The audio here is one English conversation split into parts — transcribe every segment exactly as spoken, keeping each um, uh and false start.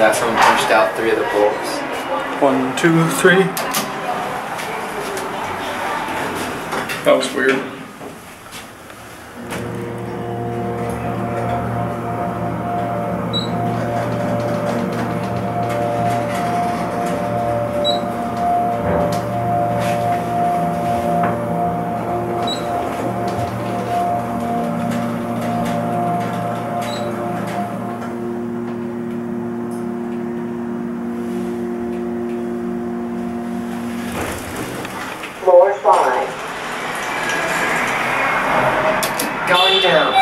that someone punched out three of the bolts. One, two, three. That was weird. Floor five. Going down.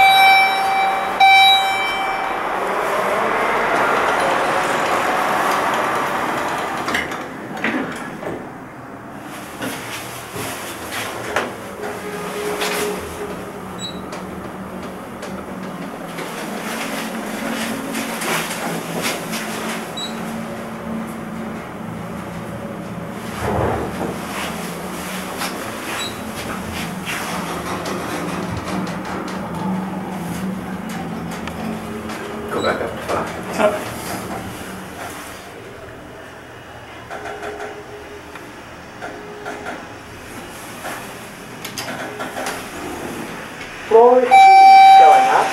Go back up to five. Up. Floor two going up.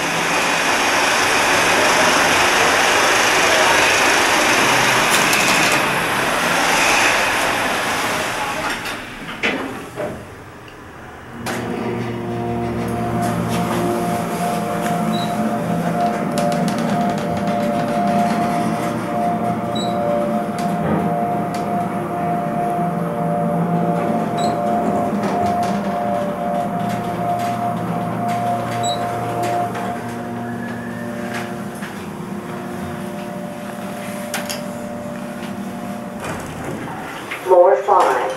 Floor five.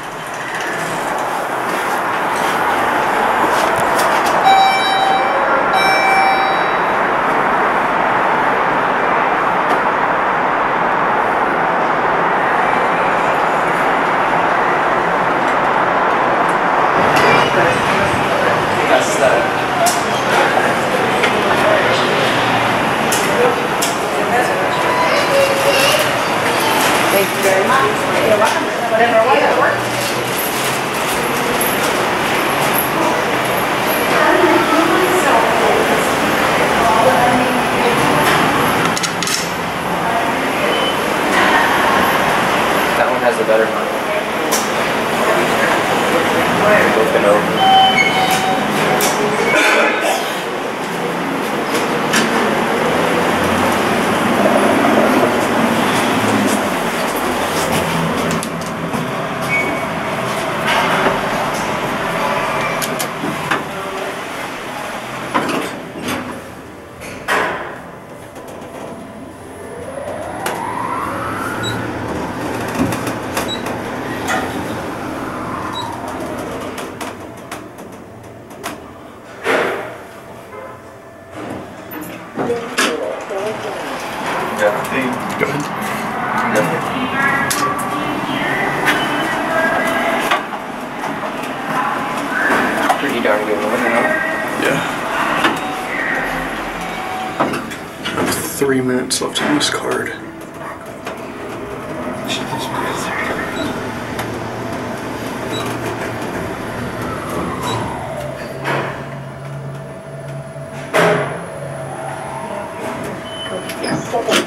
That's that. Thank you very much. You're welcome. Whatever way that works. That one has a better one. Open over. Nothing. Go ahead. Nothing. Pretty darn good one, huh? Yeah. Three minutes left on this card. Second.